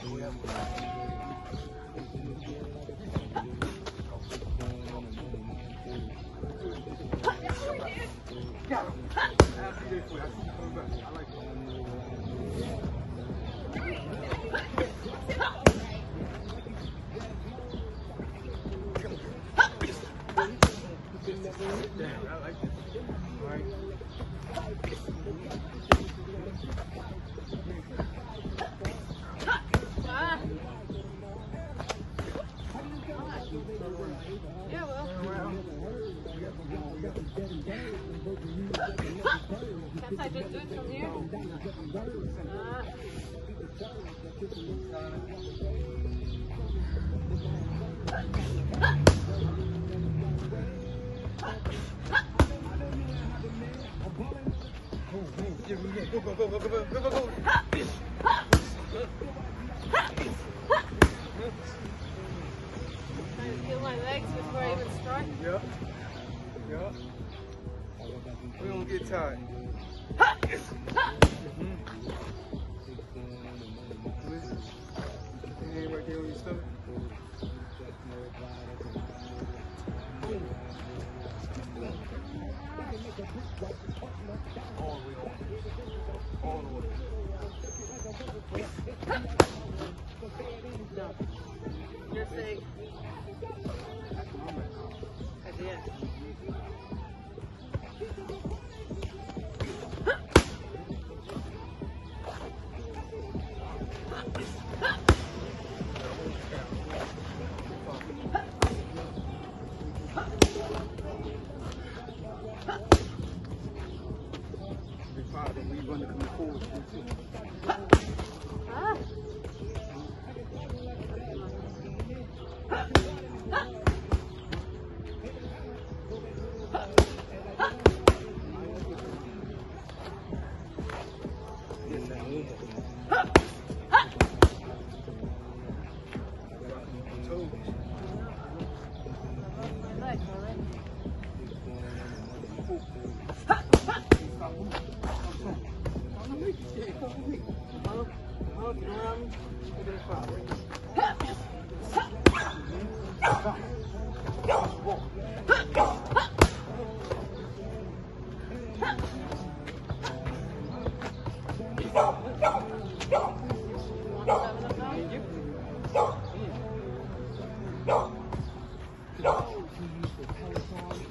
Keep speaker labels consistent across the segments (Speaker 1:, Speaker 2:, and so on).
Speaker 1: Yeah, well. Can't I just do it from here?
Speaker 2: Go, go, go, go, go, go, go, go, go.
Speaker 1: Trying to feel my legs before I even start.
Speaker 2: Yep. Yep. We don't get tired. Hand right there on your stomach. All the way on. All the way.
Speaker 1: No. You're saying. Idea.
Speaker 2: We run to come forward.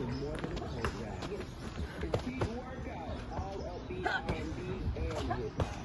Speaker 3: Workout, all of these can be and with